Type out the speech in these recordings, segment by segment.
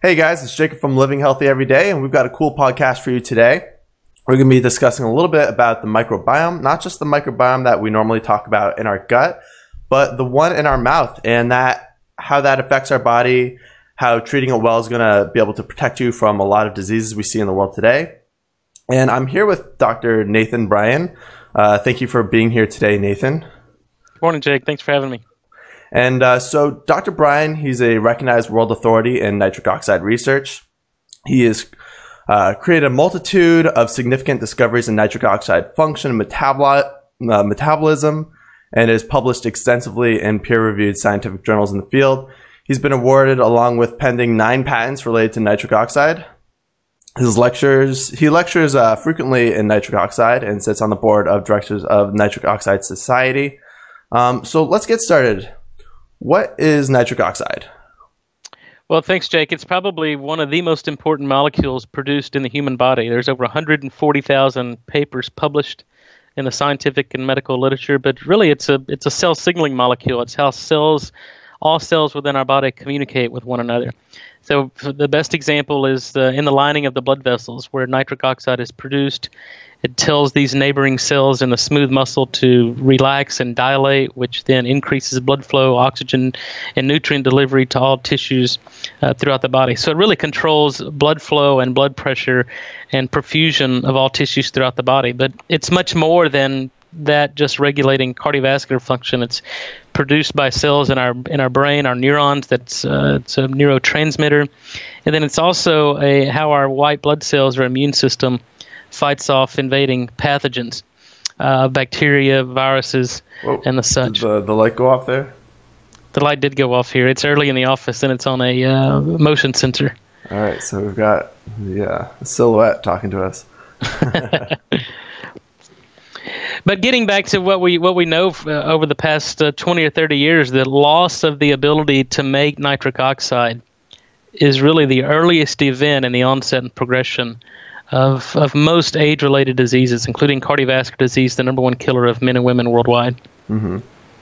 Hey guys, it's Jacob from Living Healthy Every Day, and we've got a cool podcast for you today. We're going to be discussing a little bit about the microbiome, not just the microbiome that we normally talk about in our gut, but the one in our mouth, and how that affects our body, how treating it well is going to be able to protect you from a lot of diseases we see in the world today. And I'm here with Dr. Nathan Bryan. Thank you for being here today, Nathan. Good morning, Jake. Thanks for having me. And so Dr. Bryan, he's a recognized world authority in nitric oxide research. He has created a multitude of significant discoveries in nitric oxide function and metabolism, and has published extensively in peer-reviewed scientific journals in the field. He's been awarded, along with pending 9 patents related to nitric oxide. He lectures frequently in nitric oxide and sits on the board of directors of Nitric Oxide Society. So let's get started. What is nitric oxide? Well, thanks, Jake. It's probably one of the most important molecules produced in the human body. There's over 140,000 papers published in the scientific and medical literature, but really it's a cell signaling molecule. It's how all cells within our body communicate with one another. So the best example is in the lining of the blood vessels, where nitric oxide is produced. It tells these neighboring cells in the smooth muscle to relax and dilate, which then increases blood flow, oxygen, and nutrient delivery to all tissues throughout the body. So it really controls blood flow and blood pressure and perfusion of all tissues throughout the body. But it's much more than that, just regulating cardiovascular function. It's produced by cells in our brain, our neurons. It's a neurotransmitter. And then it's also how our white blood cells, our immune system, fights off invading pathogens, bacteria, viruses, and the such. Did the light go off there? The light did go off here. It's early in the office, and it's on a motion sensor. All right, so we've got a silhouette talking to us. But getting back to what we know over the past 20 or 30 years, the loss of the ability to make nitric oxide is really the earliest event in the onset and progression of most age-related diseases, including cardiovascular disease, the number one killer of men and women worldwide. Mm-hmm.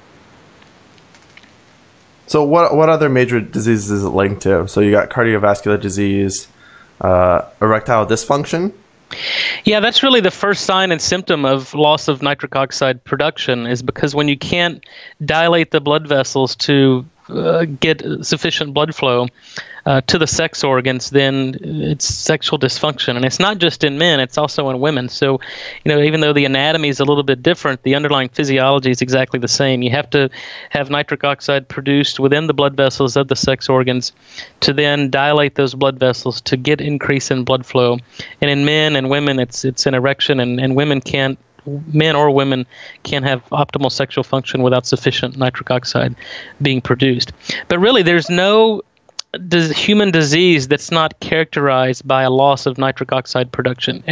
So what other major diseases is it linked to? So you got cardiovascular disease, erectile dysfunction? Yeah, that's really the first sign and symptom of loss of nitric oxide production, is because when you can't dilate the blood vessels to get sufficient blood flow to the sex organs, then it's sexual dysfunction. And it's not just in men, it's also in women. So, even though the anatomy is a little bit different, the underlying physiology is exactly the same. You have to have nitric oxide produced within the blood vessels of the sex organs to then dilate those blood vessels to get increase in blood flow. And in men and women, it's an erection, and men or women can't have optimal sexual function without sufficient nitric oxide being produced. But really, there's no human disease that's not characterized by a loss of nitric oxide production.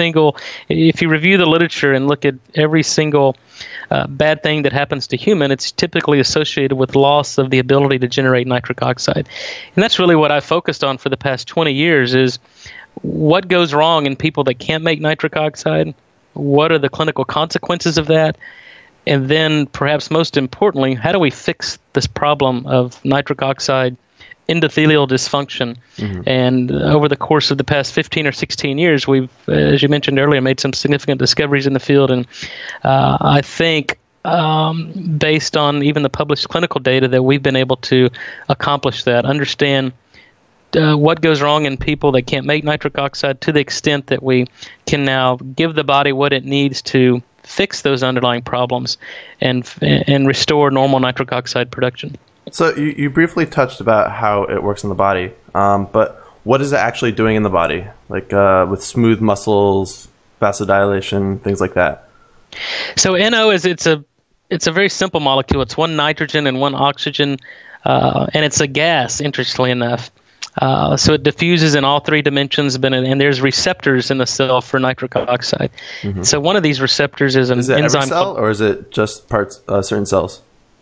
If you review the literature and look at every single bad thing that happens to human, it's typically associated with loss of the ability to generate nitric oxide. And that's really what I focused on for the past 20 years, is what goes wrong in people that can't make nitric oxide. What are the clinical consequences of that? And then, perhaps most importantly, how do we fix this problem of nitric oxide endothelial dysfunction? Mm-hmm. And over the course of the past 15 or 16 years, we've, as you mentioned earlier, made some significant discoveries in the field. And I think, based on even the published clinical data, that we've been able to accomplish that, understand what goes wrong in people that can't make nitric oxide, to the extent that we can now give the body what it needs to fix those underlying problems and restore normal nitric oxide production. So you briefly touched about how it works in the body, but what is it actually doing in the body, like with smooth muscles, vasodilation, things like that? So NO it's a very simple molecule. It's one nitrogen and one oxygen, and it's a gas, interestingly enough. So it diffuses in all 3 dimensions, and there's receptors in the cell for nitric oxide. Mm-hmm. So one of these receptors is an enzyme. Is it every cell, or is it just certain cells?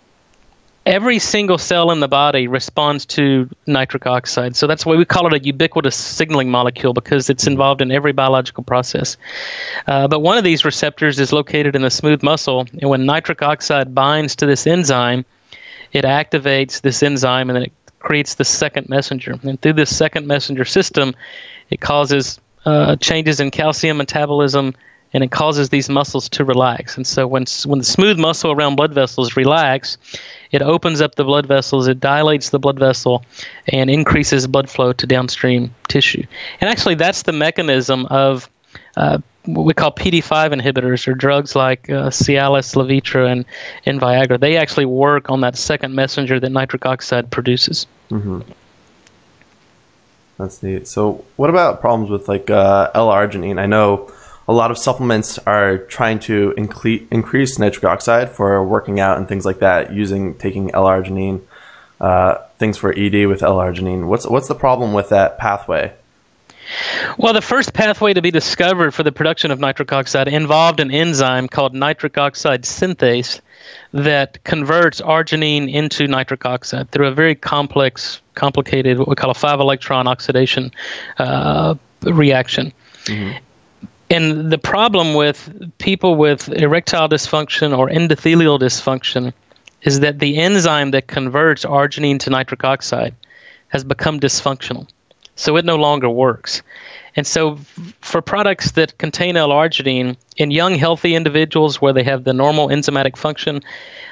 Every single cell in the body responds to nitric oxide. So that's why we call it a ubiquitous signaling molecule, because it's involved in every biological process. But one of these receptors is located in the smooth muscle, and when nitric oxide binds to this enzyme, it activates this enzyme, and then it creates the second messenger. And through this second messenger system, it causes changes in calcium metabolism, and it causes these muscles to relax. And so when the smooth muscle around blood vessels relax, it opens up the blood vessels, it dilates the blood vessel, and increases blood flow to downstream tissue. And actually, that's the mechanism of what we call PD-5 inhibitors, or drugs like Cialis, Levitra, and Viagra. They actually work on that second messenger that nitric oxide produces. Mm-hmm. That's neat. So what about problems with like L-arginine? I know a lot of supplements are trying to increase nitric oxide for working out and things like that, taking L-arginine, things for ED with L-arginine. What's the problem with that pathway? Well, the first pathway to be discovered for the production of nitric oxide involved an enzyme called nitric oxide synthase that converts arginine into nitric oxide through a very complicated, what we call a 5-electron oxidation reaction. Mm-hmm. And the problem with people with erectile dysfunction or endothelial dysfunction is that the enzyme that converts arginine to nitric oxide has become dysfunctional. So it no longer works. And so for products that contain L-arginine in young, healthy individuals where they have the normal enzymatic function,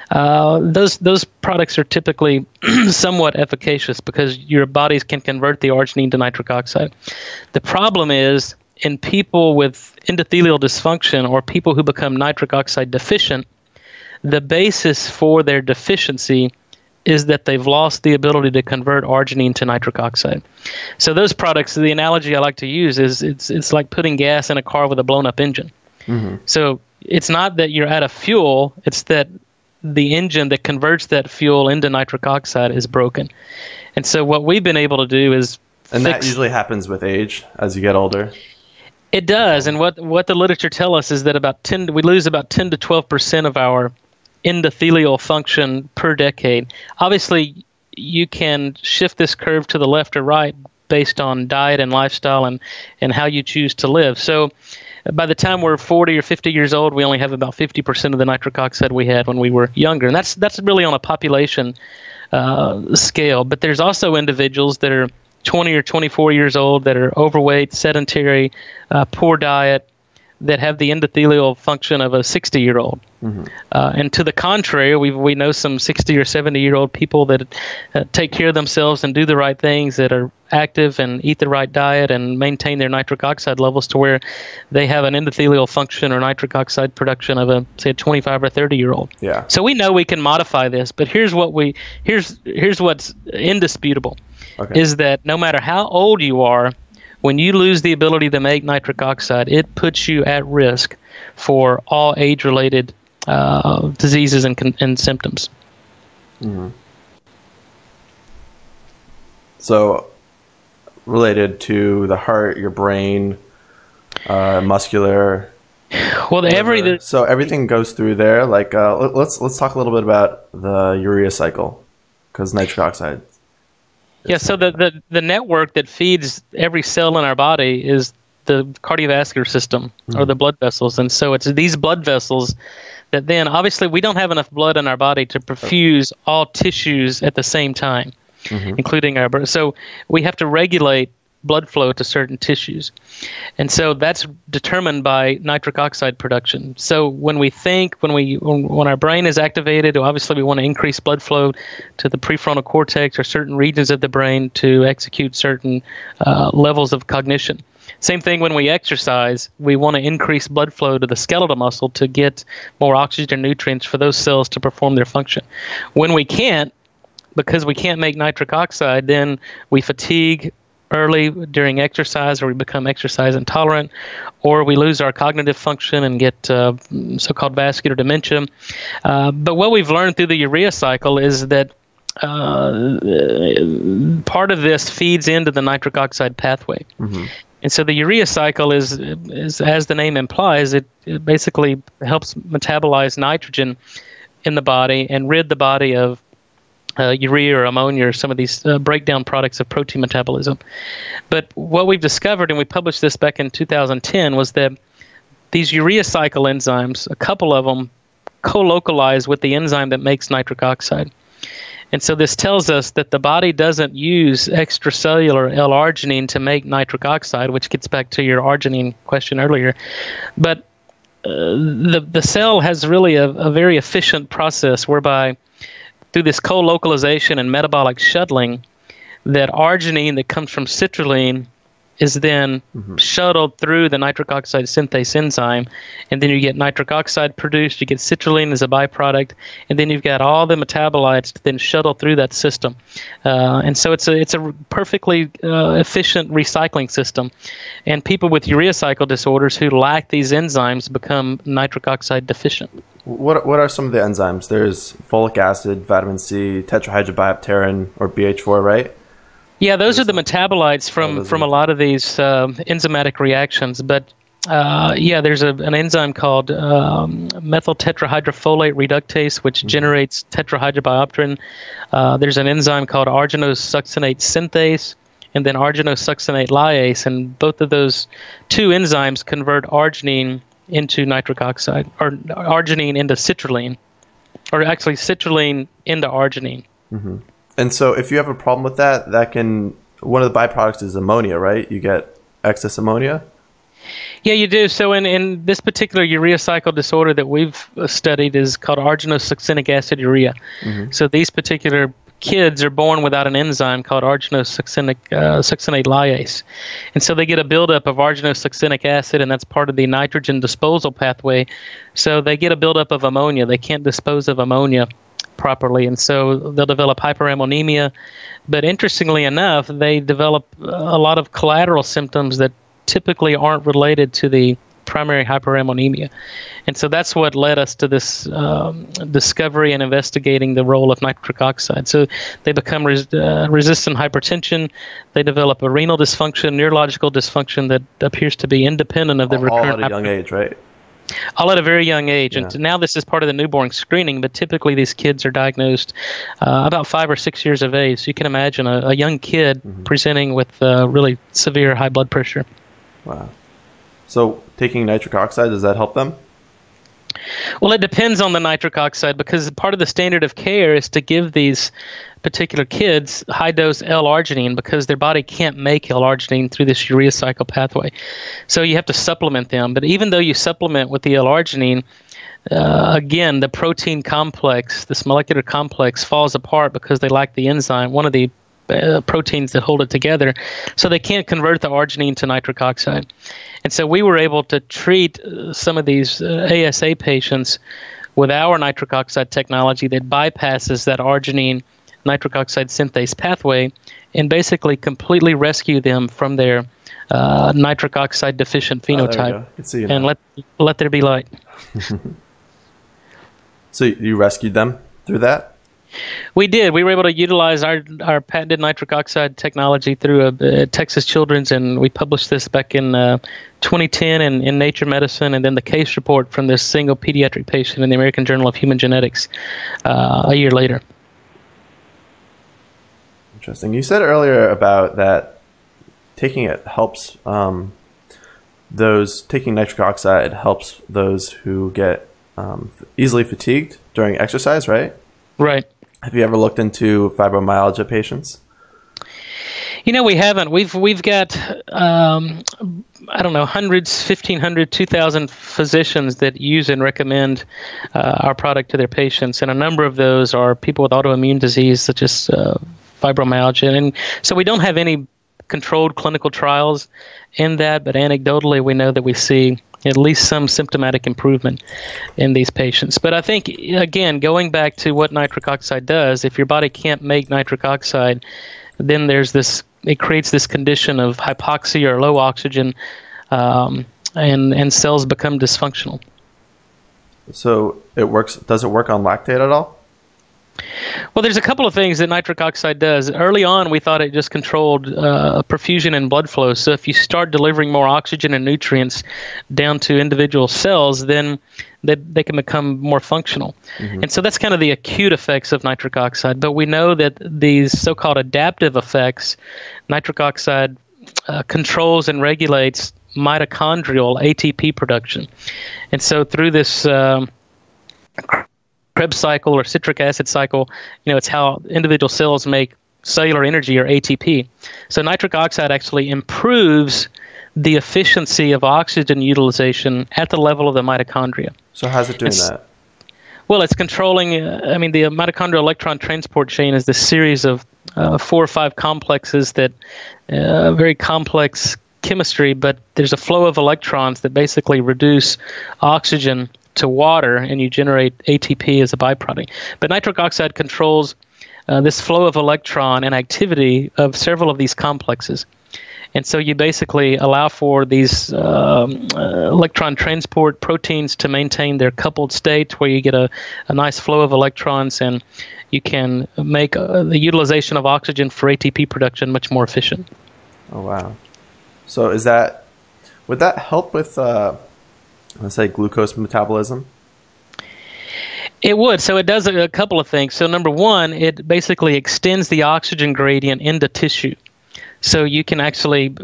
those products are typically somewhat efficacious because your bodies can convert the arginine to nitric oxide. The problem is in people with endothelial dysfunction or people who become nitric oxide deficient, the basis for their deficiency is that they've lost the ability to convert arginine to nitric oxide. So those products, the analogy I like to use is it's like putting gas in a car with a blown-up engine. Mm-hmm. So it's not that you're out of fuel, it's that the engine that converts that fuel into nitric oxide is broken. And so what we've been able to do is that usually happens with age as you get older? It does, and what the literature tells us is that we lose about 10 to 12% of our endothelial function per decade. Obviously, you can shift this curve to the left or right based on diet and lifestyle and how you choose to live. So by the time we're 40 or 50 years old, we only have about 50% of the nitric oxide we had when we were younger. And that's really on a population scale. But there's also individuals that are 20 or 24 years old that are overweight, sedentary, poor diet, that have the endothelial function of a 60-year-old. Mm-hmm. And to the contrary, we know some 60 or 70-year-old people that take care of themselves and do the right things, that are active and eat the right diet and maintain their nitric oxide levels to where they have an endothelial function or nitric oxide production of a 25 or 30-year-old. Yeah. So we know we can modify this, but here's what's indisputable, is that no matter how old you are, when you lose the ability to make nitric oxide, it puts you at risk for all age-related diseases and symptoms. Mm-hmm. So, related to the heart, your brain, muscular. Well, so everything goes through there. Like, let's talk a little bit about the urea cycle, because nitric oxide. Yeah, so the network that feeds every cell in our body is the cardiovascular system, mm-hmm. or the blood vessels. And so it's these blood vessels that then, obviously, we don't have enough blood in our body to perfuse all tissues at the same time, mm-hmm. including our brain. So we have to regulate blood flow to certain tissues. And so that's determined by nitric oxide production. So when our brain is activated, obviously we want to increase blood flow to the prefrontal cortex or certain regions of the brain to execute certain levels of cognition. Same thing when we exercise, we want to increase blood flow to the skeletal muscle to get more oxygen and nutrients for those cells to perform their function. When we can't, because we can't make nitric oxide, then we fatigue early during exercise, or we become exercise intolerant, or we lose our cognitive function and get so-called vascular dementia. But what we've learned through the urea cycle is that part of this feeds into the nitric oxide pathway. Mm-hmm. And so the urea cycle is, as the name implies, it basically helps metabolize nitrogen in the body and rid the body of urea or ammonia or some of these breakdown products of protein metabolism. But what we've discovered, and we published this back in 2010, was that these urea cycle enzymes, a couple of them co-localize with the enzyme that makes nitric oxide. And so this tells us that the body doesn't use extracellular L-arginine to make nitric oxide, which gets back to your arginine question earlier. But the cell has really a very efficient process whereby through this co-localization and metabolic shuttling, that arginine that comes from citrulline is then shuttled through the nitric oxide synthase enzyme, and then you get nitric oxide produced, you get citrulline as a byproduct, and then you've got all the metabolites to then shuttle through that system. And so it's a perfectly efficient recycling system. And people with urea cycle disorders who lack these enzymes become nitric oxide deficient. What are some of the enzymes? There's folic acid, vitamin C, tetrahydrobiopterin, or BH4, right? Yeah, those are the metabolites from a lot of these enzymatic reactions. But there's an enzyme called methyl tetrahydrofolate reductase, which generates tetrahydrobiopterin. There's an enzyme called arginosuccinate synthase, and then arginosuccinate lyase. And both of those two enzymes convert arginine into nitric oxide, or arginine into citrulline, or actually citrulline into arginine. Mm-hmm. And so if you have a problem with that, one of the byproducts is ammonia, right? You get excess ammonia? Yeah, you do. So in this particular urea cycle disorder that we've studied is called arginosuccinic acid urea. So these particular kids are born without an enzyme called arginosuccinate lyase. And so they get a buildup of arginosuccinic acid, and that's part of the nitrogen disposal pathway. So they get a buildup of ammonia. They can't dispose of ammonia properly, and so they'll develop hyperammonemia. But interestingly enough, they develop a lot of collateral symptoms that typically aren't related to the primary hyperammonemia. And so that's what led us to this discovery and investigating the role of nitric oxide. So they become resistant hypertension, they develop a renal dysfunction, neurological dysfunction that appears to be independent of the recurrent all at a young age, right? All at a very young age. And now this is part of the newborn screening, but typically these kids are diagnosed about 5 or 6 years of age. So you can imagine a young kid presenting with really severe high blood pressure. Wow. So taking nitric oxide, does that help them? Well, it depends on the nitric oxide, because part of the standard of care is to give these particular kids high-dose L-arginine because their body can't make L-arginine through this urea cycle pathway. So you have to supplement them. But even though you supplement with the L-arginine, again, the protein complex, this molecular complex, falls apart because they lack the enzyme, one of the proteins that hold it together, so they can't convert the arginine to nitric oxide. And so we were able to treat some of these ASA patients with our nitric oxide technology that bypasses that arginine nitric oxide synthase pathway and basically completely rescue them from their nitric oxide deficient phenotype and let there be light. So you rescued them through that? We did. We were able to utilize our patented nitric oxide technology through Texas Children's, and we published this back in 2010 in Nature Medicine, and then the case report from this single pediatric patient in the American Journal of Human Genetics a year later. Interesting. You said earlier about that taking it helps taking nitric oxide helps those who get easily fatigued during exercise, right? Right. Have you ever looked into fibromyalgia patients? You know, we haven't. We've got, I don't know, hundreds, 1,500, 2,000 physicians that use and recommend our product to their patients. And a number of those are people with autoimmune disease, such as fibromyalgia. And so we don't have any controlled clinical trials in that, but anecdotally we know that we see at least some symptomatic improvement in these patients. But I think, again, going back to what nitric oxide does, if your body can't make nitric oxide, then it creates this condition of hypoxia or low oxygen, and cells become dysfunctional. So does it work on lactate at all? Well, there's a couple of things that nitric oxide does. Early on, we thought it just controlled perfusion and blood flow. So if you start delivering more oxygen and nutrients down to individual cells, then they can become more functional. And so that's kind of the acute effects of nitric oxide. But we know that these so-called adaptive effects, nitric oxide controls and regulates mitochondrial ATP production. And so through this Krebs cycle or citric acid cycle. It's how individual cells make cellular energy, or ATP. So nitric oxide actually improves the efficiency of oxygen utilization at the level of the mitochondria. So how's it doing that? Well, it's controlling, the mitochondrial electron transport chain is this series of 4 or 5 complexes that, very complex chemistry, but there's a flow of electrons that basically reduce oxygen to water, and you generate ATP as a byproduct. But nitric oxide controls this flow of electron and activity of several of these complexes. And so you basically allow for these electron transport proteins to maintain their coupled state, where you get a nice flow of electrons, and you can make the utilization of oxygen for ATP production much more efficient. Oh, wow. So would that help with, let's say, glucose metabolism? It would. So it does a couple of things. So number one, it basically extends the oxygen gradient into tissue. So you can actually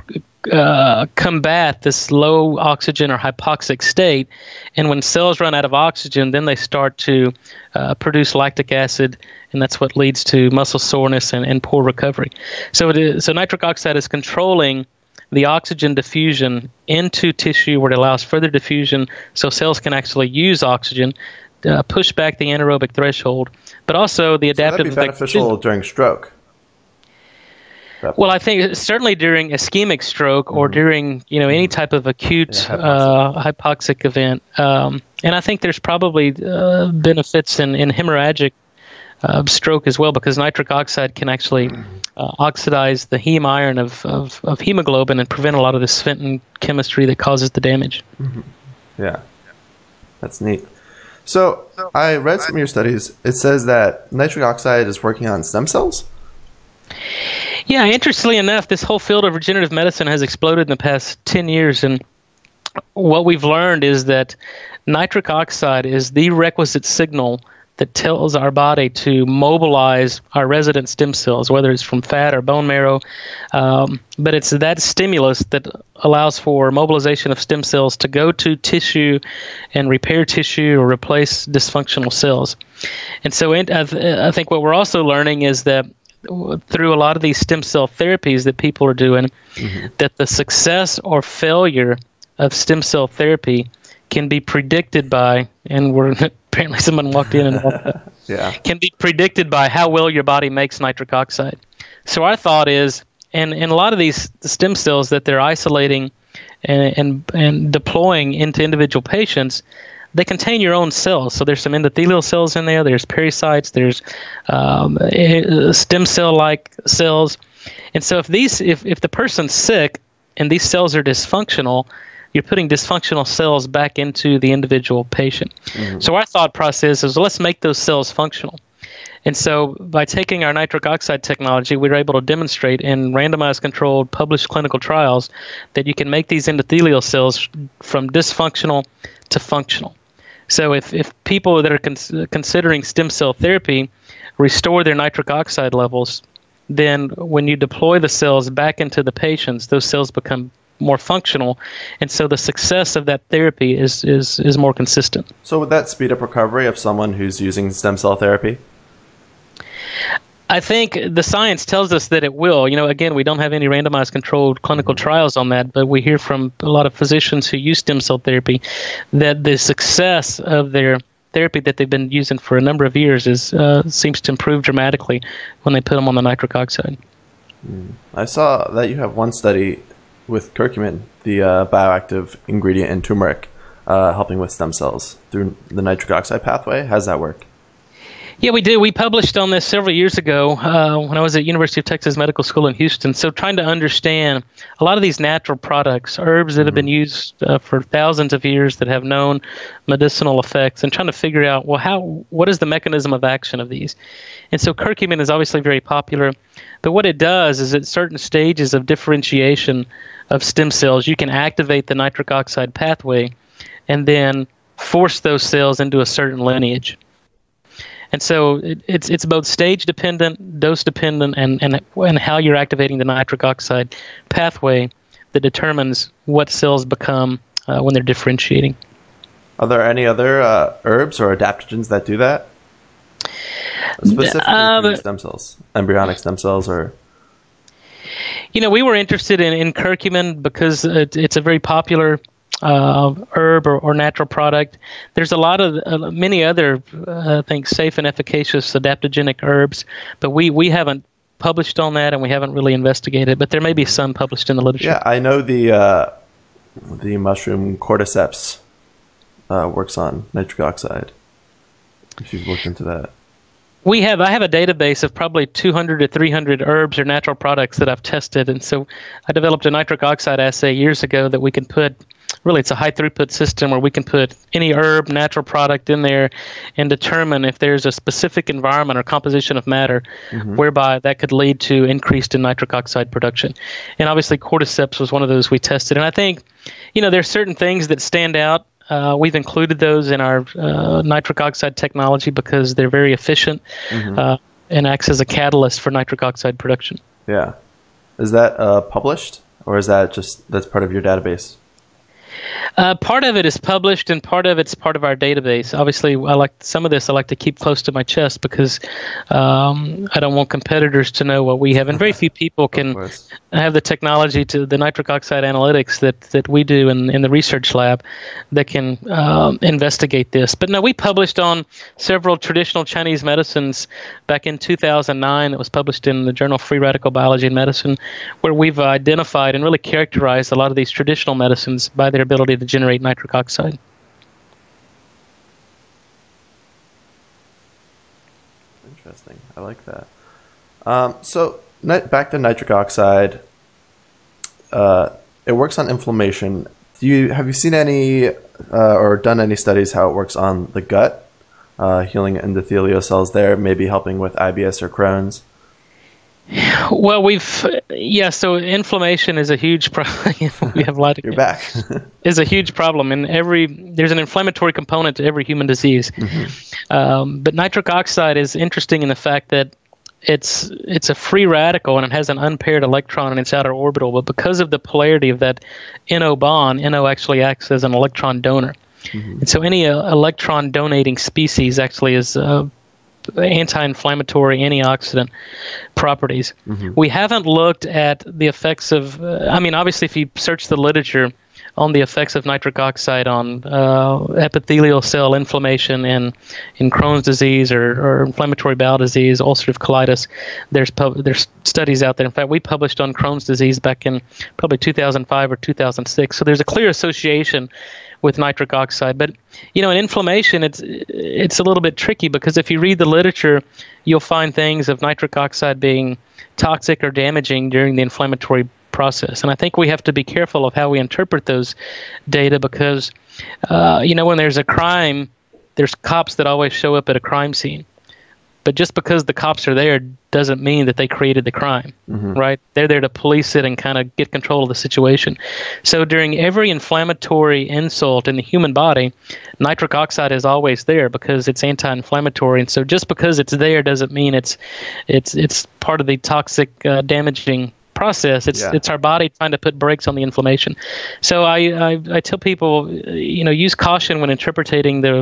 combat this low oxygen or hypoxic state. And when cells run out of oxygen, then they start to produce lactic acid, and that's what leads to muscle soreness and poor recovery. So nitric oxide is controlling the oxygen diffusion into tissue, where it allows further diffusion so cells can actually use oxygen, push back the anaerobic threshold, but also the adaptive effect. That'd be beneficial during stroke. Well, I think certainly during ischemic stroke or during any type of acute hypoxic event, and I think there's probably benefits in hemorrhagic stroke as well, because nitric oxide can actually oxidize the heme iron of hemoglobin and prevent a lot of the sphinton chemistry that causes the damage. Mm-hmm. Yeah, that's neat. So I read some of your studies. It says that nitric oxide is working on stem cells? Yeah, interestingly enough, this whole field of regenerative medicine has exploded in the past 10 years, and what we've learned is that nitric oxide is the requisite signal that tells our body to mobilize our resident stem cells, whether it's from fat or bone marrow. But it's that stimulus that allows for mobilization of stem cells to go to tissue and repair tissue or replace dysfunctional cells. And so I think what we're also learning is that through a lot of these stem cell therapies that people are doing, that the success or failure of stem cell therapy can be predicted by, and apparently someone walked in and walked out, can be predicted by how well your body makes nitric oxide. So our thought is, and a lot of these stem cells that they're isolating and deploying into individual patients, they contain your own cells. So there's some endothelial cells in there, there's pericytes, there's stem cell-like cells. And so if the person's sick and these cells are dysfunctional, you're putting dysfunctional cells back into the individual patient. So our thought process is, let's make those cells functional. And so by taking our nitric oxide technology, we were able to demonstrate in randomized controlled published clinical trials that you can make these endothelial cells from dysfunctional to functional. So if people that are considering stem cell therapy restore their nitric oxide levels, then when you deploy the cells back into the patients, those cells become more functional, and so the success of that therapy is more consistent. So would that speed up recovery of someone who's using stem cell therapy? I think the science tells us that it will. Again, we don't have any randomized controlled clinical trials on that, but we hear from a lot of physicians who use stem cell therapy that the success of their therapy that they've been using for a number of years seems to improve dramatically when they put them on the nitric oxide. I saw that you have one study with curcumin, the bioactive ingredient in turmeric, helping with stem cells through the nitric oxide pathway. How does that work? Yeah, we did. We published on this several years ago when I was at University of Texas Medical School in Houston. So trying to understand a lot of these natural products, herbs that have been used for thousands of years that have known medicinal effects, and trying to figure out, what is the mechanism of action of these? And so curcumin is obviously very popular, but what it does is at certain stages of differentiation of stem cells, you can activate the nitric oxide pathway and then force those cells into a certain lineage. And so it's both stage dependent, dose dependent, and how you're activating the nitric oxide pathway that determines what cells become when they're differentiating. Are there any other herbs or adaptogens that do that? Specifically for stem cells, embryonic stem cells, or... We were interested in curcumin because it's a very popular herb or natural product. There's a lot of many other, I think, safe and efficacious adaptogenic herbs, but we haven't published on that and we haven't really investigated. But there may be some published in the literature. Yeah, I know the mushroom cordyceps works on nitric oxide. If you've looked into that. I have a database of probably 200 to 300 herbs or natural products that I've tested. And so I developed a nitric oxide assay years ago that we can put, really it's a high throughput system where we can put any herb, natural product in there and determine if there's a specific environment or composition of matter whereby that could lead to increased in nitric oxide production. And obviously cordyceps was one of those we tested. And I think, there's certain things that stand out. We've included those in our nitric oxide technology because they're very efficient and acts as a catalyst for nitric oxide production. Yeah. Is that published, or is that that's part of your database? Part of it is published, and part of it's part of our database. Obviously, some of this I like to keep close to my chest because I don't want competitors to know what we have. And very few people can have the technology to the nitric oxide analytics that we do in the research lab that can investigate this. But no, we published on several traditional Chinese medicines back in 2009 that was published in the journal Free Radical Biology and Medicine, where we've identified and really characterized a lot of these traditional medicines by their ability to generate nitric oxide. Interesting. I like that. So back to nitric oxide. It works on inflammation. Have you seen any or done any studies how it works on the gut, healing endothelial cells there, maybe helping with IBS or Crohn's? Well, so inflammation is a huge problem. We have a lot of... You're back. Is a huge problem. And there's an inflammatory component to every human disease. But nitric oxide is interesting in the fact that it's a free radical and it has an unpaired electron in its outer orbital. But because of the polarity of that NO bond, NO actually acts as an electron donor. And so any electron donating species actually is anti-inflammatory, antioxidant properties. We haven't looked at the effects of, obviously if you search the literature on the effects of nitric oxide on epithelial cell inflammation in Crohn's disease or inflammatory bowel disease, ulcerative colitis, there's studies out there. In fact, we published on Crohn's disease back in probably 2005 or 2006. So there's a clear association with nitric oxide. But, in inflammation, it's a little bit tricky because if you read the literature, you'll find things of nitric oxide being toxic or damaging during the inflammatory process. And I think we have to be careful of how we interpret those data because, when there's a crime, there's cops that always show up at a crime scene. But just because the cops are there doesn't mean that they created the crime, right? They're there to police it and kind of get control of the situation. So during every inflammatory insult in the human body, nitric oxide is always there because it's anti-inflammatory. And so just because it's there doesn't mean it's part of the toxic damaging process. It's our body trying to put brakes on the inflammation. So I tell people, use caution when interpreting the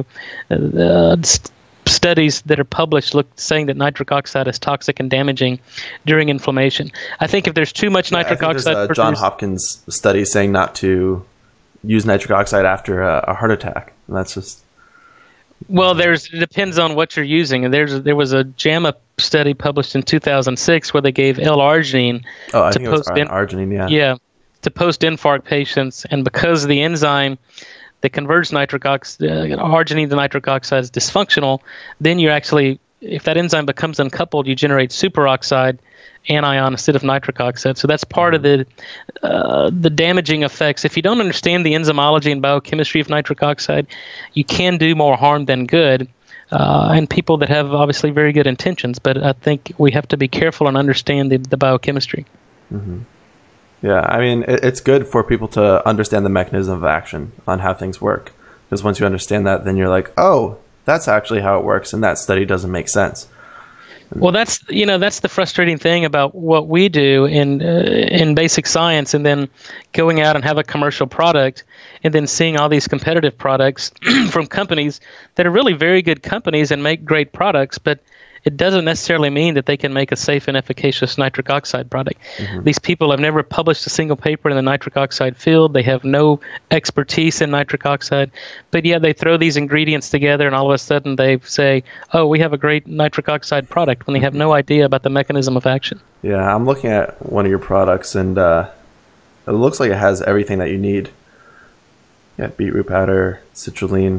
studies that are published saying that nitric oxide is toxic and damaging during inflammation. I think if there's too much nitric oxide... There's a John Hopkins study saying not to use nitric oxide after a heart attack. And that's just... Well, it depends on what you're using. And there was a JAMA study published in 2006 where they gave L-arginine to post-arginine, to post-infarct patients. And because the enzyme that converts arginine to nitric oxide is dysfunctional, then you're actually, if that enzyme becomes uncoupled, you generate superoxide anion instead of nitric oxide. So that's part of the damaging effects. If you don't understand the enzymology and biochemistry of nitric oxide, you can do more harm than good. And people that have obviously very good intentions, but I think we have to be careful and understand the biochemistry. Yeah, it's good for people to understand the mechanism of action on how things work. Because once you understand that, then you're like, oh, that's actually how it works, and that study doesn't make sense. Well, that's the frustrating thing about what we do in basic science, and then going out and have a commercial product, and then seeing all these competitive products from companies that are really very good companies and make great products, but it doesn't necessarily mean that they can make a safe and efficacious nitric oxide product. These people have never published a single paper in the nitric oxide field. They have no expertise in nitric oxide, but yet they throw these ingredients together and all of a sudden they say, oh, we have a great nitric oxide product, when they have no idea about the mechanism of action. Yeah, I'm looking at one of your products, and it looks like it has everything that you need. Yeah, beetroot powder, citrulline.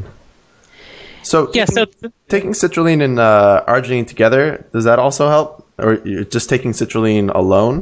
So taking citrulline and arginine together, does that also help? Or you're just taking citrulline alone?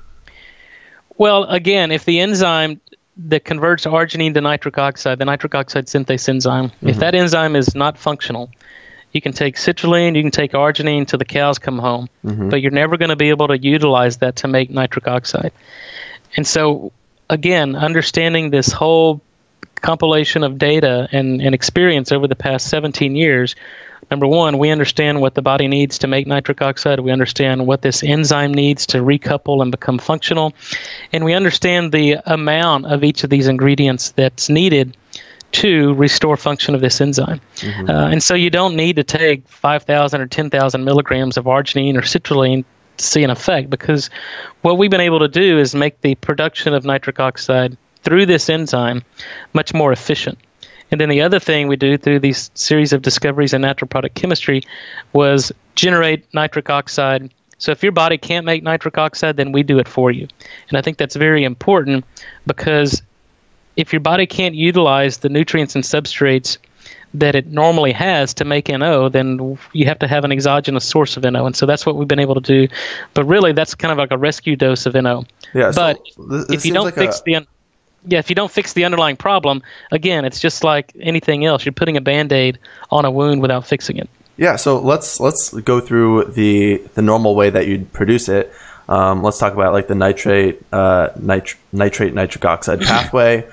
Well, again, if the enzyme that converts arginine to nitric oxide, the nitric oxide synthase enzyme, if that enzyme is not functional, you can take citrulline, you can take arginine till the cows come home, but you're never going to be able to utilize that to make nitric oxide. And so, again, understanding this whole compilation of data and experience over the past 17 years, number one, we understand what the body needs to make nitric oxide. We understand what this enzyme needs to recouple and become functional. And we understand the amount of each of these ingredients that's needed to restore function of this enzyme. And so you don't need to take 5,000 or 10,000 milligrams of arginine or citrulline to see an effect, because what we've been able to do is make the production of nitric oxide through this enzyme much more efficient. And then the other thing we do through these series of discoveries in natural product chemistry was generate nitric oxide. So if your body can't make nitric oxide, then we do it for you. And I think that's very important, because if your body can't utilize the nutrients and substrates that it normally has to make NO, then you have to have an exogenous source of NO. And so that's what we've been able to do. But really, that's kind of like a rescue dose of NO. Yeah, but so if you don't fix if you don't fix the underlying problem, again, it's just like anything else. You're putting a Band-Aid on a wound without fixing it. Yeah, so let's go through the normal way that you'd produce it. Let's talk about like the nitrate nitric oxide pathway.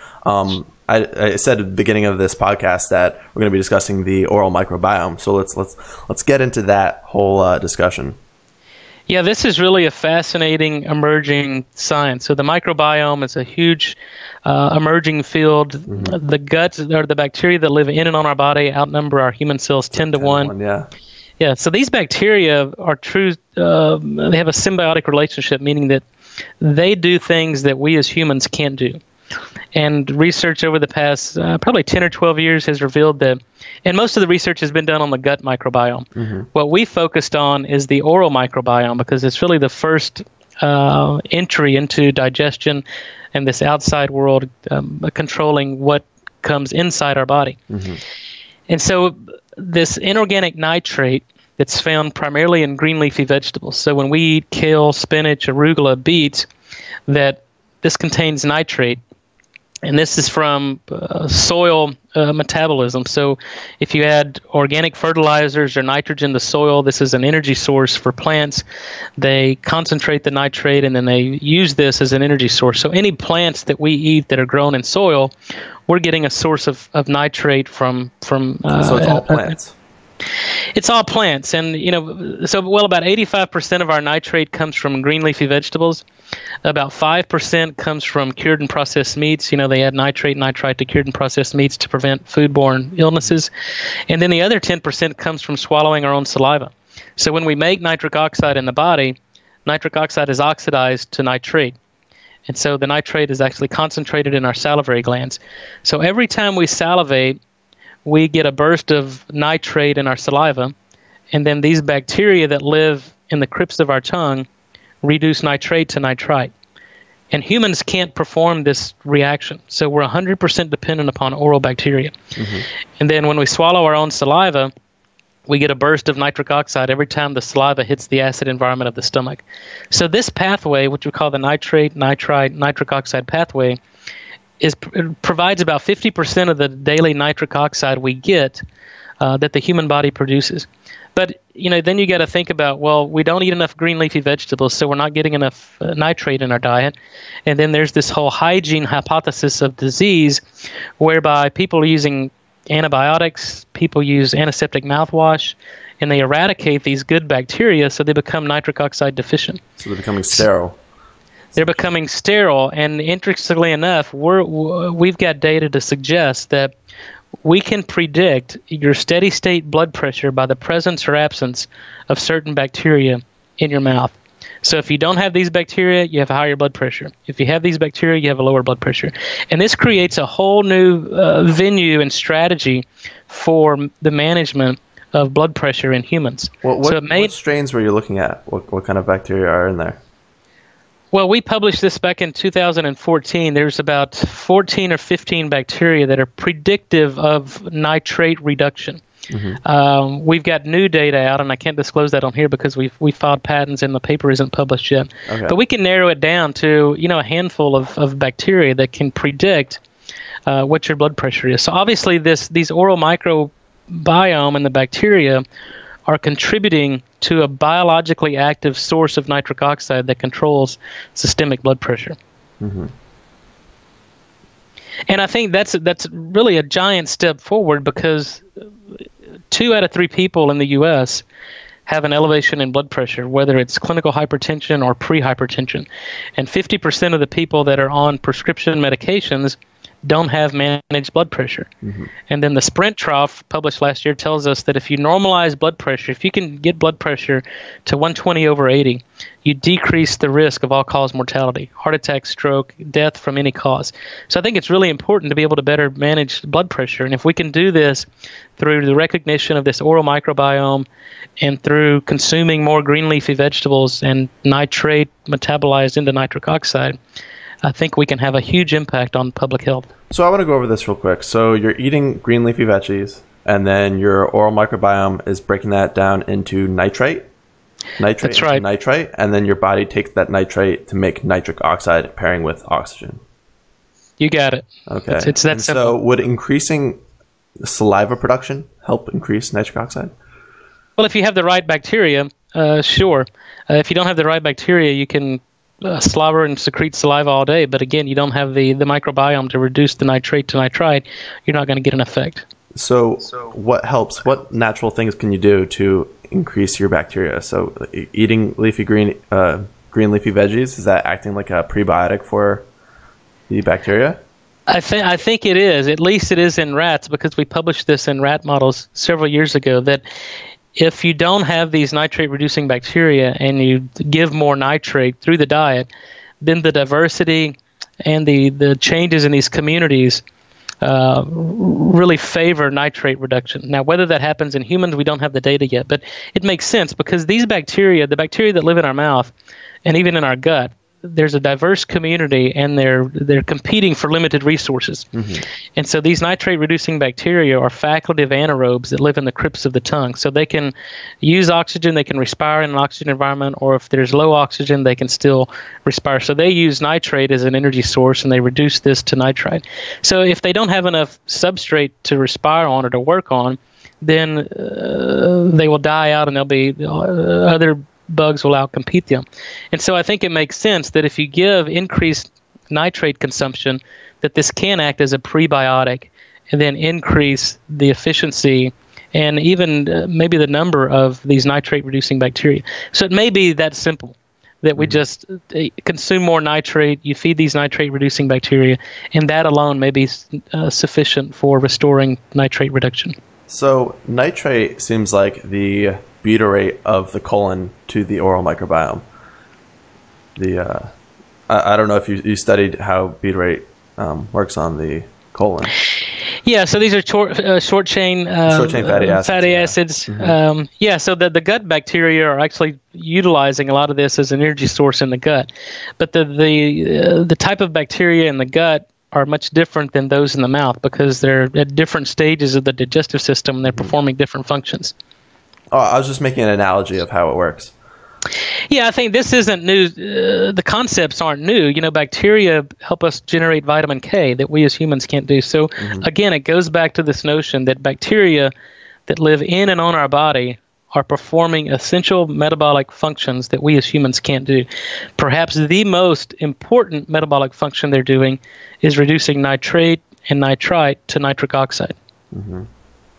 I said at the beginning of this podcast that we're going to be discussing the oral microbiome. So let's get into that whole discussion. Yeah, this is really a fascinating emerging science. So the microbiome is a huge emerging field. The guts, or the bacteria that live in and on our body, outnumber our human cells 10 to 1. Yeah, so these bacteria are true, they have a symbiotic relationship, meaning that they do things that we as humans can't do. And research over the past probably 10 or 12 years has revealed that, and most of the research has been done on the gut microbiome. What we focused on is the oral microbiome, because it's really the first entry into digestion and this outside world controlling what comes inside our body. And so this inorganic nitrate that's found primarily in green leafy vegetables. So when we eat kale, spinach, arugula, beets, that this contains nitrate. And this is from soil metabolism. So if you add organic fertilizers or nitrogen to soil, this is an energy source for plants. They concentrate the nitrate, and then they use this as an energy source. So any plants that we eat that are grown in soil, we're getting a source of nitrate from so it's all plants. It's all plants, and about 85% of our nitrate comes from green leafy vegetables. About 5% comes from cured and processed meats. They add nitrate, nitrite to cured and processed meats to prevent foodborne illnesses. And then the other 10% comes from swallowing our own saliva. So when we make nitric oxide in the body, nitric oxide is oxidized to nitrate. And so the nitrate is actually concentrated in our salivary glands. So every time we salivate, we get a burst of nitrate in our saliva, and then these bacteria that live in the crypts of our tongue reduce nitrate to nitrite. And humans can't perform this reaction, so we're 100% dependent upon oral bacteria. And then when we swallow our own saliva, we get a burst of nitric oxide every time the saliva hits the acid environment of the stomach. So this pathway, which we call the nitrate, nitrite, nitric oxide pathway, provides about 50% of the daily nitric oxide we get that the human body produces. But then you got to think about, well, we don't eat enough green leafy vegetables, so we're not getting enough nitrate in our diet. And then there's this whole hygiene hypothesis of disease, whereby people are using antibiotics, people use antiseptic mouthwash, and they eradicate these good bacteria, so they become nitric oxide deficient. So they're becoming sterile. They're becoming sterile, and interestingly enough, we've got data to suggest that we can predict your steady state blood pressure by the presence or absence of certain bacteria in your mouth. So if you don't have these bacteria, you have a higher blood pressure. If you have these bacteria, you have a lower blood pressure. And this creates a whole new venue and strategy for the management of blood pressure in humans. What strains were you looking at? What kind of bacteria are in there? Well, we published this back in 2014. There's about 14 or 15 bacteria that are predictive of nitrate reduction. Mm-hmm. We've got new data out, and I can't disclose that on here because we filed patents and the paper isn't published yet. Okay. But we can narrow it down to a handful of bacteria that can predict what your blood pressure is. So obviously these oral microbiome and the bacteria are contributing to a biologically active source of nitric oxide that controls systemic blood pressure. Mm-hmm. And I think that's really a giant step forward, because 2 out of 3 people in the U.S. have an elevation in blood pressure, whether it's clinical hypertension or pre-hypertension. And 50% of the people that are on prescription medications don't have managed blood pressure. Mm-hmm. And then the Sprint trial published last year tells us that if you normalize blood pressure, if you can get blood pressure to 120/80, you decrease the risk of all-cause mortality, heart attack, stroke, death from any cause. So I think it's really important to be able to better manage blood pressure. And if we can do this through the recognition of this oral microbiome and through consuming more green leafy vegetables and nitrate metabolized into nitric oxide, I think we can have a huge impact on public health. So I want to go over this real quick. So you're eating green leafy veggies, and then your oral microbiome is breaking that down into nitrate. That's right. Nitrite, and then your body takes that nitrate to make nitric oxide pairing with oxygen. You got it. Okay. It's that simple. So would increasing saliva production help increase nitric oxide? Well, if you have the right bacteria, sure. If you don't have the right bacteria, you can slobber and secrete saliva all day, but again, you don't have the microbiome to reduce the nitrate to nitrite, you're not going to get an effect. So what helps? What natural things can you do to increase your bacteria? So eating green leafy veggies, is that acting like a prebiotic for the bacteria? I think it is. At least it is in rats, because we published this in rat models several years ago, that if you don't have these nitrate-reducing bacteria and you give more nitrate through the diet, then the diversity and the changes in these communities really favor nitrate reduction. Now, whether that happens in humans, we don't have the data yet, but it makes sense, because these bacteria, the bacteria that live in our mouth and even in our gut, there's a diverse community, and they're competing for limited resources. Mm-hmm. And so these nitrate-reducing bacteria are facultative anaerobes that live in the crypts of the tongue. So they can use oxygen, they can respire in an oxygen environment, or if there's low oxygen, they can still respire. So they use nitrate as an energy source, and they reduce this to nitrite. So if they don't have enough substrate to respire on or to work on, then they will die out, and there'll be other bugs will outcompete them. And so I think it makes sense that if you give increased nitrate consumption, that this can act as a prebiotic and then increase the efficiency and even maybe the number of these nitrate-reducing bacteria. So it may be that simple, that we just consume more nitrate, you feed these nitrate-reducing bacteria, and that alone may be sufficient for restoring nitrate reduction. So nitrate seems like the butyrate of the colon to the oral microbiome. I don't know if you studied how butyrate works on the colon. Yeah, so these are short chain fatty acids. Mm-hmm. So the gut bacteria are actually utilizing a lot of this as an energy source in the gut, but the type of bacteria in the gut are much different than those in the mouth, because they're at different stages of the digestive system and they're performing different functions. Oh, I was just making an analogy of how it works. Yeah, I think this isn't new. The concepts aren't new. Bacteria help us generate vitamin K that we as humans can't do. So again, it goes back to this notion that bacteria that live in and on our body are performing essential metabolic functions that we as humans can't do. Perhaps the most important metabolic function they're doing is reducing nitrate and nitrite to nitric oxide. Mm-hmm.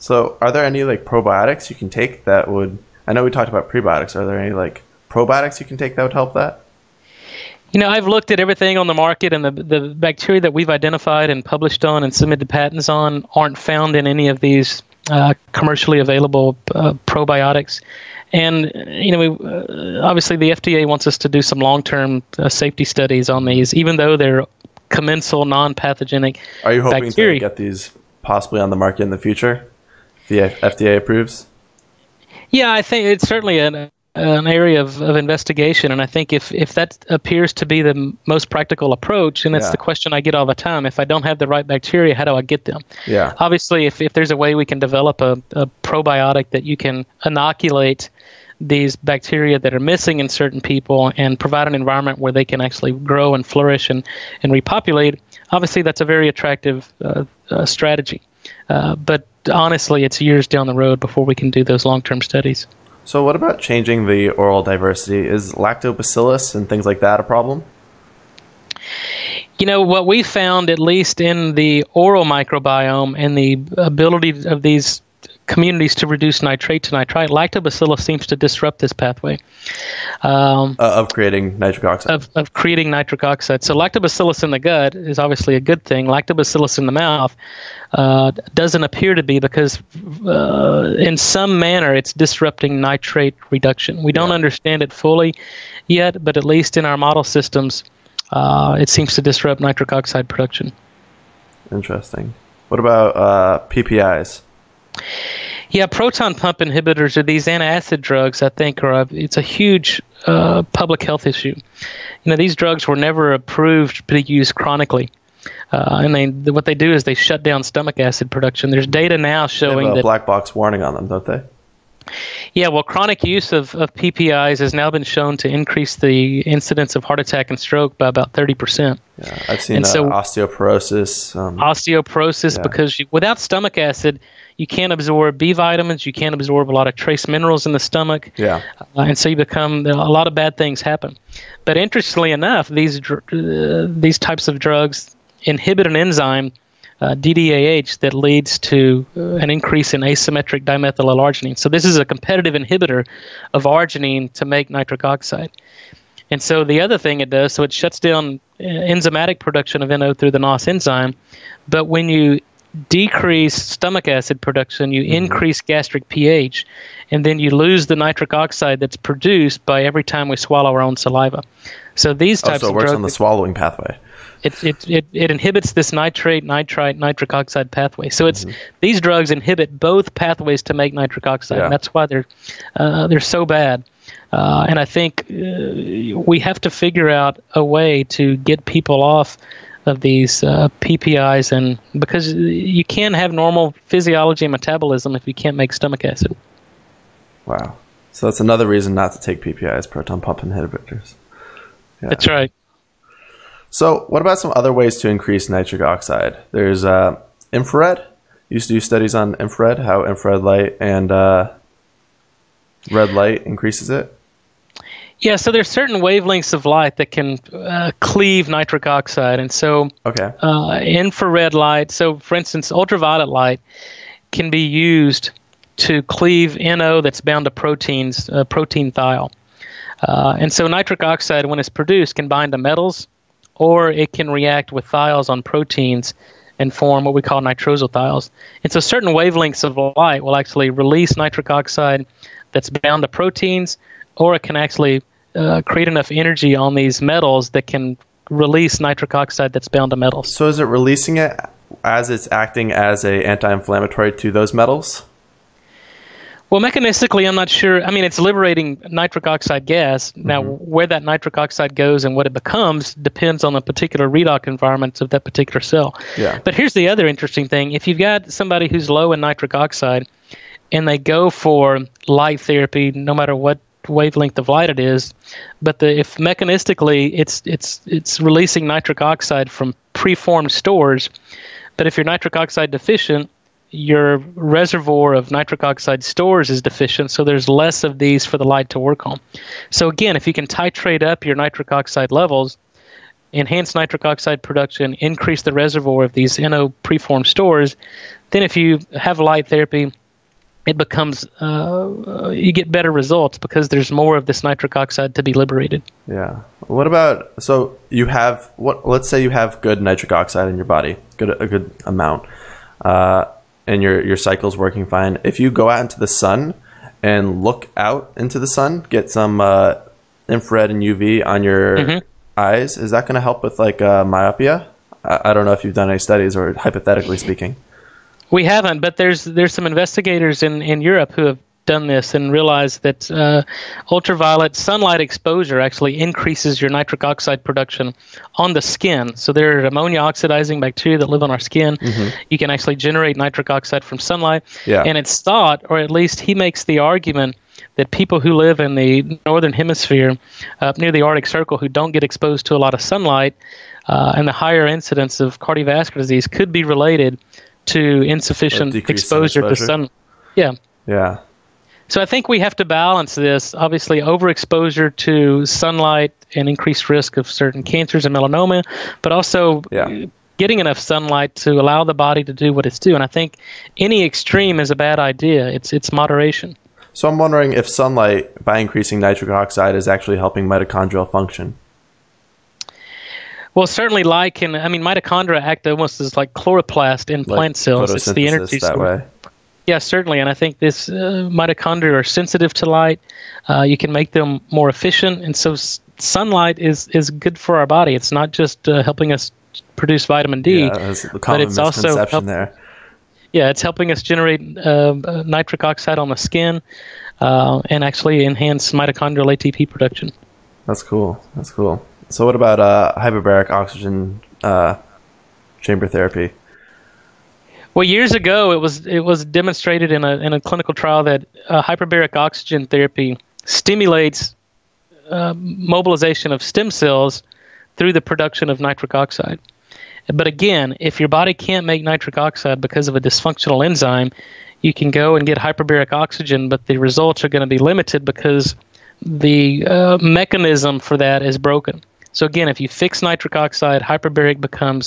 So are there any like probiotics you can take that would, I know we talked about prebiotics, are there any like probiotics you can take that would help that? I've looked at everything on the market, and the bacteria that we've identified and published on and submitted patents on aren't found in any of these commercially available probiotics. And, obviously the FDA wants us to do some long-term safety studies on these, even though they're commensal, non-pathogenic bacteria. Are you hoping to get these possibly on the market in the future if the FDA approves? Yeah, I think it's certainly an area of investigation, and I think if that appears to be the most practical approach, and it's the question I get all the time, if I don't have the right bacteria, how do I get them? Yeah. Obviously, if there's a way we can develop a probiotic that you can inoculate these bacteria that are missing in certain people and provide an environment where they can actually grow and flourish and repopulate, obviously that's a very attractive strategy. But honestly, it's years down the road before we can do those long-term studies. So what about changing the oral diversity? Is lactobacillus and things like that a problem? What we found, at least in the oral microbiome and the ability of these communities to reduce nitrate to nitrite, lactobacillus seems to disrupt this pathway. Of creating nitric oxide. Of creating nitric oxide. So lactobacillus in the gut is obviously a good thing. Lactobacillus in the mouth doesn't appear to be, because in some manner it's disrupting nitrate reduction. We don't understand it fully yet, but at least in our model systems, it seems to disrupt nitric oxide production. Interesting. What about PPIs? Yeah, proton pump inhibitors are these antacid drugs. I think it's a huge public health issue. These drugs were never approved to be used chronically, and what they do is they shut down stomach acid production. There's data now showing they have a that black box warning on them, don't they? Yeah, well, chronic use of PPIs has now been shown to increase the incidence of heart attack and stroke by about 30%. Yeah, I've seen osteoporosis. Osteoporosis, because without stomach acid, you can't absorb B vitamins, you can't absorb a lot of trace minerals in the stomach, and so a lot of bad things happen. But interestingly enough, these types of drugs inhibit an enzyme, DDAH, that leads to an increase in asymmetric dimethylarginine. So this is a competitive inhibitor of arginine to make nitric oxide. And so the other thing it does, so it shuts down enzymatic production of NO through the NOS enzyme, but when you decrease stomach acid production, you increase gastric pH, and then you lose the nitric oxide that's produced by every time we swallow our own saliva. So these types of drugs... So it works on the swallowing pathway. It inhibits this nitrate, nitrite, nitric oxide pathway. So these drugs inhibit both pathways to make nitric oxide. And that's why they're so bad. And I think we have to figure out a way to get people off of these PPIs, and because you can't have normal physiology and metabolism if you can't make stomach acid. Wow. So that's another reason not to take PPIs, proton pump inhibitors. Yeah. That's right. So what about some other ways to increase nitric oxide? There's infrared. You used to do studies on infrared, how infrared light and red light increases it. Yeah, so there's certain wavelengths of light that can cleave nitric oxide. And so infrared light, so for instance, ultraviolet light can be used to cleave NO that's bound to proteins, protein thiol. And so nitric oxide, when it's produced, can bind to metals, or it can react with thiols on proteins and form what we call nitrosyl thiols. And so certain wavelengths of light will actually release nitric oxide that's bound to proteins, or it can actually create enough energy on these metals that can release nitric oxide that's bound to metals. So is it releasing it as it's acting as an anti-inflammatory to those metals? Well, mechanistically, I'm not sure. I mean, it's liberating nitric oxide gas. Now, where that nitric oxide goes and what it becomes depends on the particular redox environments of that particular cell. Yeah. But here's the other interesting thing. If you've got somebody who's low in nitric oxide and they go for light therapy, no matter what wavelength of light it is, but if mechanistically it's releasing nitric oxide from preformed stores, but if you're nitric oxide deficient, your reservoir of nitric oxide stores is deficient, so there's less of these for the light to work on. So again, if you can titrate up your nitric oxide levels, enhance nitric oxide production, increase the reservoir of these NO preformed stores. Then if you have light therapy, it becomes, you get better results because there's more of this nitric oxide to be liberated. Yeah. What about, so you have, let's say you have good nitric oxide in your body, a good amount, and your cycle's working fine. If you go out into the sun and look out into the sun, get some infrared and UV on your eyes, is that going to help with like myopia? I don't know if you've done any studies, or hypothetically speaking. We haven't, but there's some investigators in Europe who have done this and realized that ultraviolet sunlight exposure actually increases your nitric oxide production on the skin. So there are ammonia oxidizing bacteria that live on our skin. You can actually generate nitric oxide from sunlight. And it's thought, or at least he makes the argument, that people who live in the northern hemisphere near the Arctic Circle who don't get exposed to a lot of sunlight and the higher incidence of cardiovascular disease could be related to insufficient exposure to sun. Yeah. So I think we have to balance this. Obviously, overexposure to sunlight and increased risk of certain cancers and melanoma, but also getting enough sunlight to allow the body to do what it's doing. I think any extreme is a bad idea. It's moderation. So I'm wondering if sunlight, by increasing nitric oxide, is actually helping mitochondrial function. Well, certainly mitochondria act almost as like chloroplast in plant cells. It's the energy that way. Yeah, certainly. And I think this mitochondria are sensitive to light. You can make them more efficient. And so sunlight is good for our body. It's not just helping us produce vitamin D, but it's also there. Yeah, it's helping us generate nitric oxide on the skin and actually enhance mitochondrial ATP production. That's cool. So what about hyperbaric oxygen chamber therapy? Well, years ago, it was demonstrated in a clinical trial that hyperbaric oxygen therapy stimulates mobilization of stem cells through the production of nitric oxide. But again, if your body can't make nitric oxide because of a dysfunctional enzyme, you can go and get hyperbaric oxygen, but the results are going to be limited because the mechanism for that is broken. So again, if you fix nitric oxide, hyperbaric becomes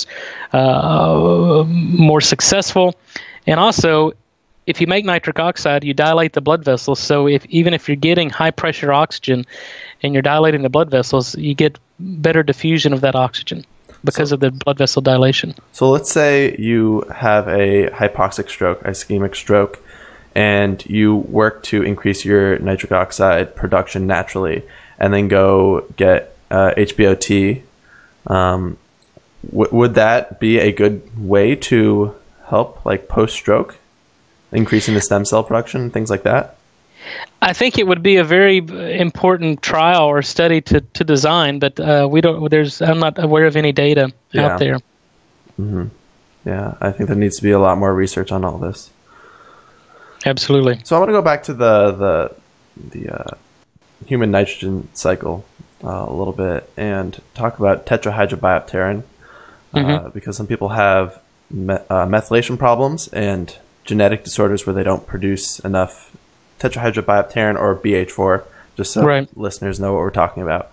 more successful. And also, if you make nitric oxide, you dilate the blood vessels. So even if you're getting high pressure oxygen and you're dilating the blood vessels, you get better diffusion of that oxygen because of the blood vessel dilation. So let's say you have a hypoxic stroke, ischemic stroke, and you work to increase your nitric oxide production naturally, and then go get HBOT. Would that be a good way to help, like post-stroke, increasing the stem cell production, things like that? I think it would be a very important trial or study to design, but I'm not aware of any data out there. Yeah, I think there needs to be a lot more research on all this. Absolutely. So I want to go back to the human nitrogen cycle a little bit and talk about tetrahydrobiopterin, because some people have methylation problems and genetic disorders where they don't produce enough tetrahydrobiopterin or BH4, just so listeners know what we're talking about,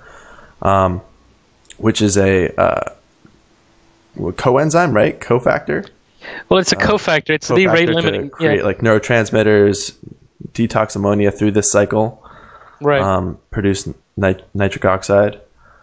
which is a coenzyme, right? Cofactor? Well, it's a cofactor. It's the rate limiting. Create like neurotransmitters, detox ammonia through this cycle, produce nitric oxide.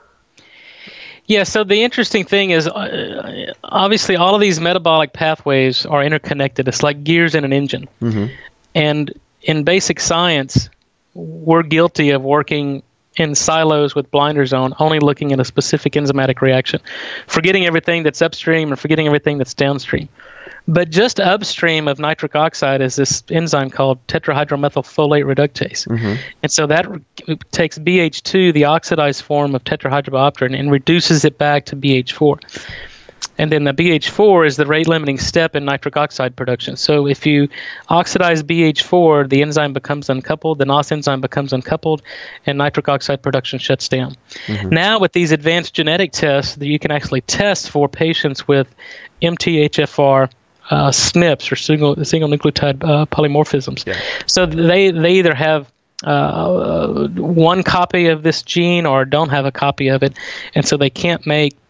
Yeah, so the interesting thing is, obviously, all of these metabolic pathways are interconnected. It's like gears in an engine. And in basic science, we're guilty of working in silos with blinders on, only looking at a specific enzymatic reaction, forgetting everything that's upstream or forgetting everything that's downstream. But just upstream of nitric oxide is this enzyme called tetrahydromethylfolate reductase. And so that takes BH2, the oxidized form of tetrahydrobiopterin, and reduces it back to BH4. And then the BH4 is the rate-limiting step in nitric oxide production. So if you oxidize BH4, the enzyme becomes uncoupled, the NOS enzyme becomes uncoupled, and nitric oxide production shuts down. Now with these advanced genetic tests, you can actually test for patients with MTHFR SNPs, or single nucleotide polymorphisms. So they either have one copy of this gene or don't have a copy of it, and so they can't make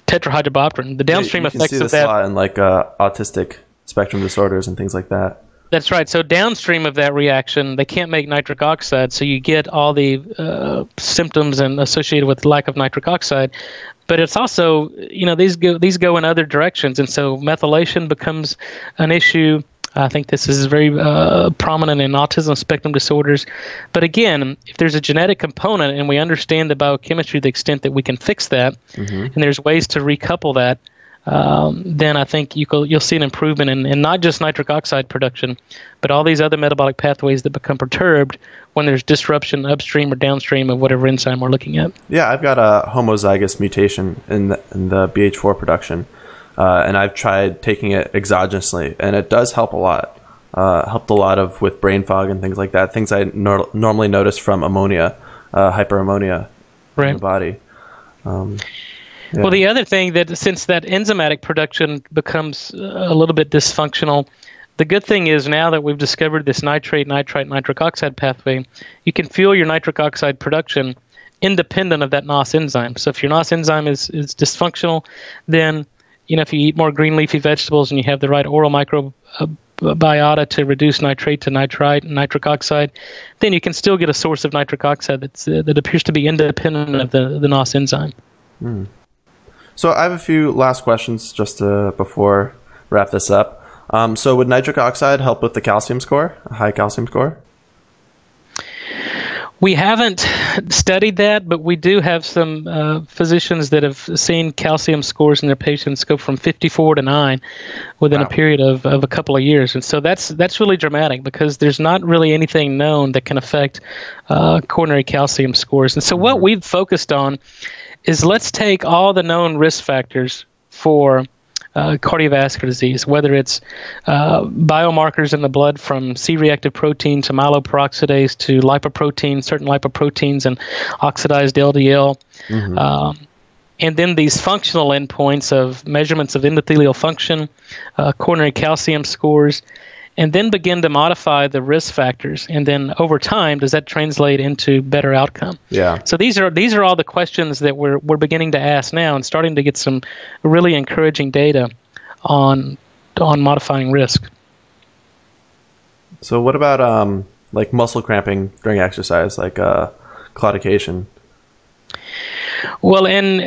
tetrahydrobiopterin. The downstream you can effects see of this that. a lot in like autistic spectrum disorders and things like that. That's right. So downstream of that reaction, they can't make nitric oxide, so you get all the symptoms and associated with lack of nitric oxide. But it's also, these go in other directions, and so methylation becomes an issue. I think this is very prominent in autism spectrum disorders. But again, if there's a genetic component and we understand the biochemistry to the extent that we can fix that, and there's ways to recouple that, then I think you'll see an improvement in not just nitric oxide production, but all these other metabolic pathways that become perturbed when there's disruption upstream or downstream of whatever enzyme we're looking at. Yeah, I've got a homozygous mutation in the BH4 production, and I've tried taking it exogenously, and it does help a lot. Helped a lot with brain fog and things like that, things I normally notice from ammonia, hyperammonia in the body. Yeah. Well, the other thing that since that enzymatic production becomes a little bit dysfunctional, the good thing is now that we've discovered this nitrate, nitrite, nitric oxide pathway, you can fuel your nitric oxide production independent of that NOS enzyme. So if your NOS enzyme is dysfunctional, then if you eat more green leafy vegetables and you have the right oral microbiota to reduce nitrate to nitrite and nitric oxide, then you can still get a source of nitric oxide that appears to be independent of the NOS enzyme. So I have a few last questions just before wrap this up. So would nitric oxide help with the calcium score, a high calcium score? We haven't studied that, but we do have some physicians that have seen calcium scores in their patients go from 54 to 9 within a period of a couple of years. And so that's really dramatic because there's not really anything known that can affect coronary calcium scores. And so what we've focused on is let's take all the known risk factors for cardiovascular disease, whether it's biomarkers in the blood from C-reactive protein to myeloperoxidase to lipoprotein, certain lipoproteins and oxidized LDL. And then these functional endpoints of measurements of endothelial function, coronary calcium scores, and then begin to modify the risk factors. And then over time, does that translate into better outcome? Yeah. So these are all the questions that we're beginning to ask now and starting to get some really encouraging data on modifying risk. So what about like muscle cramping during exercise, like claudication? Well, in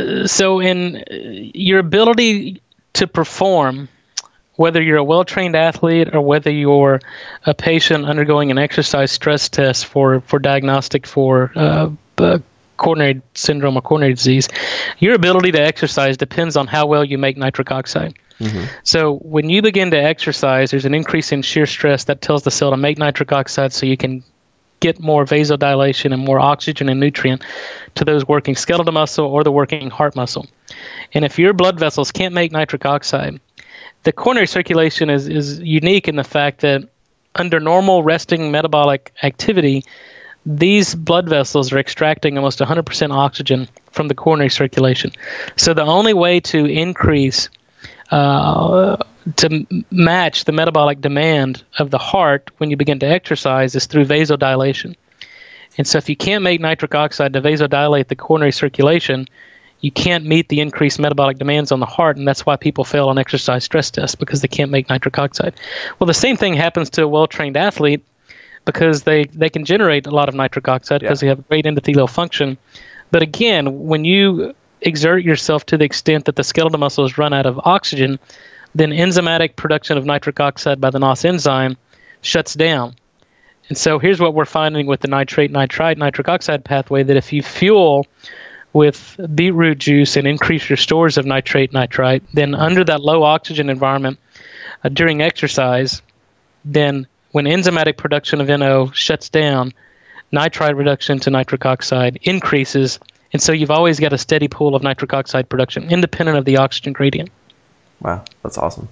your ability to perform, whether you're a well-trained athlete or whether you're a patient undergoing an exercise stress test for diagnostic for coronary syndrome or coronary disease, your ability to exercise depends on how well you make nitric oxide. So when you begin to exercise, there's an increase in shear stress that tells the cell to make nitric oxide so you can get more vasodilation and more oxygen and nutrient to those working skeletal muscle or the working heart muscle. And if your blood vessels can't make nitric oxide, the coronary circulation is unique in the fact that under normal resting metabolic activity, these blood vessels are extracting almost 100% oxygen from the coronary circulation. So the only way to increase, to match the metabolic demand of the heart when you begin to exercise is through vasodilation. And so if you can't make nitric oxide to vasodilate the coronary circulation, you can't meet the increased metabolic demands on the heart, and that's why people fail on exercise stress tests, because they can't make nitric oxide. Well, the same thing happens to a well-trained athlete because they can generate a lot of nitric oxide because they have great endothelial function. But again, when you exert yourself to the extent that the skeletal muscles run out of oxygen, then enzymatic production of nitric oxide by the NOS enzyme shuts down. And so here's what we're finding with the nitrate, nitrite, nitric oxide pathway, that if you fuel with beetroot juice and increase your stores of nitrate, nitrite, then under that low oxygen environment during exercise, then when enzymatic production of NO shuts down, nitrite reduction to nitric oxide increases, and so you've always got a steady pool of nitric oxide production, independent of the oxygen gradient. Wow, that's awesome.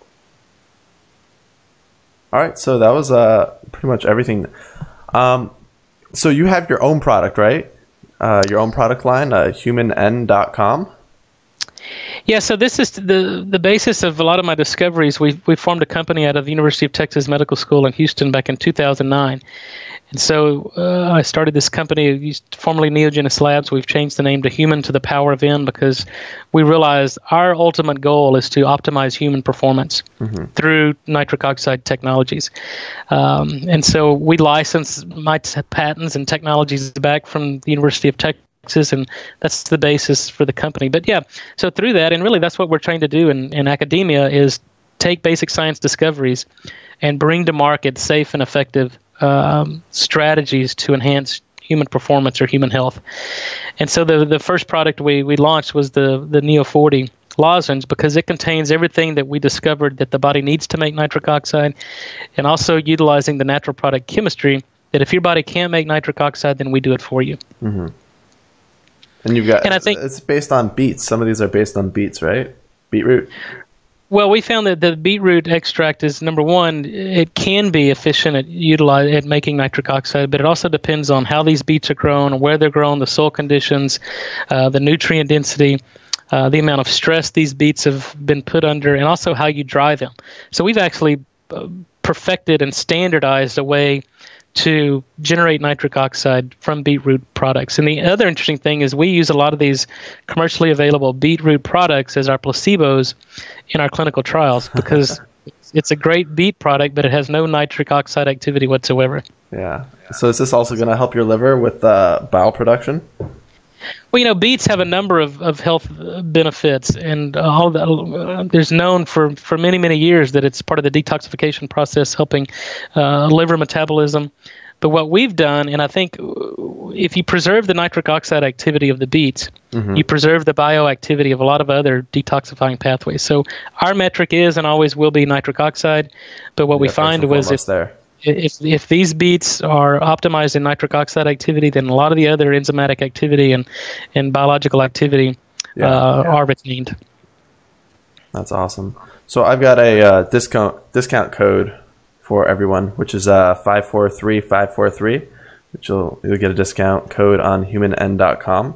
All right, so that was pretty much everything. So you have your own product, right? Your own product line, humann.com? Yeah, so this is the basis of a lot of my discoveries. We formed a company out of the University of Texas Medical School in Houston back in 2009. And so I started this company, formerly Neogenis Labs. We've changed the name to Human to the Power of N because we realized our ultimate goal is to optimize human performance through nitric oxide technologies. And so we license my patents and technologies back from the University of Texas, and that's the basis for the company. But yeah, so through that, and really that's what we're trying to do in academia, is take basic science discoveries and bring to market safe and effective strategies to enhance human performance or human health. And so the first product we launched was the Neo 40 lozenge, because it contains everything that we discovered that the body needs to make nitric oxide, and also utilizing the natural product chemistry that if your body can't make nitric oxide, then we do it for you. And you've got, and I think it's based on beets. Some of these are based on beets, right? Beetroot. Well, we found that the beetroot extract is, number one, it can be efficient at making nitric oxide, but it also depends on how these beets are grown, where they're grown, the soil conditions, the nutrient density, the amount of stress these beets have been put under, and also how you dry them. So we've actually perfected and standardized a way to generate nitric oxide from beetroot products. And the other interesting thing is we use a lot of these commercially available beetroot products as our placebos in our clinical trials because it's a great beet product, but it has no nitric oxide activity whatsoever. Yeah. So is this also going to help your liver with bile production? Well, beets have a number of health benefits, and there's known for many, many years that it's part of the detoxification process, helping liver metabolism. But what we've done, and I think if you preserve the nitric oxide activity of the beets, you preserve the bioactivity of a lot of other detoxifying pathways. So our metric is and always will be nitric oxide, but what we find was if these beets are optimized in nitric oxide activity, then a lot of the other enzymatic activity and biological activity are retained. That's awesome. So I've got a discount code for everyone, which is 543543, which you'll get a discount code on humann.com.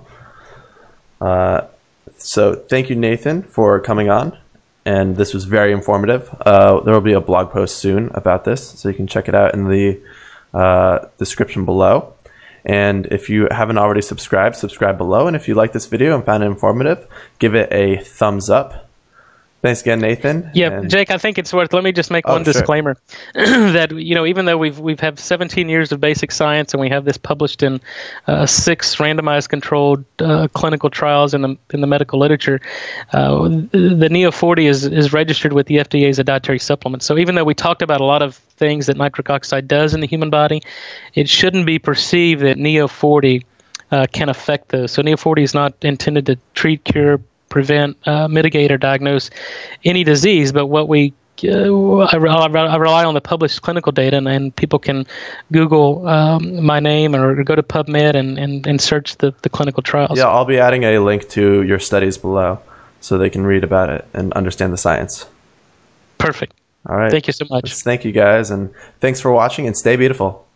So thank you, Nathan, for coming on. And this was very informative. There will be a blog post soon about this, so you can check it out in the description below. And if you haven't already subscribed, subscribe below. And if you like this video and found it informative, give it a thumbs up. Thanks again, Nathan. Yeah, Jake, I think it's worth. Let me just make one disclaimer that even though we've had 17 years of basic science and we have this published in 6 randomized controlled clinical trials in the medical literature, the Neo 40 is registered with the FDA as a dietary supplement. So even though we talked about a lot of things that nitric oxide does in the human body, it shouldn't be perceived that Neo 40 can affect those. So Neo 40 is not intended to treat, cure, prevent, mitigate, or diagnose any disease, but what I rely on the published clinical data, and people can Google my name or go to PubMed and search the clinical trials. Yeah, I'll be adding a link to your studies below so they can read about it and understand the science. Perfect. All right. Thank you so much. Thank you, guys, and thanks for watching, and stay beautiful.